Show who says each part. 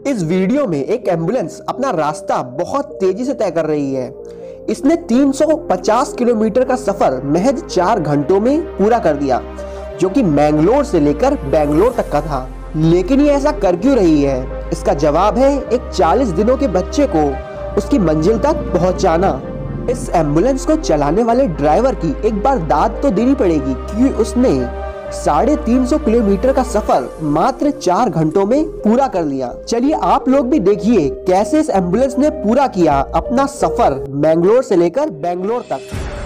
Speaker 1: इस वीडियो में एक एम्बुलेंस अपना रास्ता बहुत तेजी से तय कर रही है। इसने 350 किलोमीटर का सफर महज 4 घंटों में पूरा कर दिया, जो कि मैंगलोर से लेकर बेंगलोर तक का था। लेकिन ये ऐसा कर क्यों रही है? इसका जवाब है एक 40 दिनों के बच्चे को उसकी मंजिल तक पहुंचाना। इस एम्बुलेंस को चलाने वाले ड्राइवर की एक बार दाद तो देनी पड़ेगी, क्योंकि उसने 350 किलोमीटर का सफर मात्र 4 घंटों में पूरा कर लिया। चलिए आप लोग भी देखिए कैसे इस एम्बुलेंस ने पूरा किया अपना सफर मैंगलोर से लेकर बेंगलोर तक।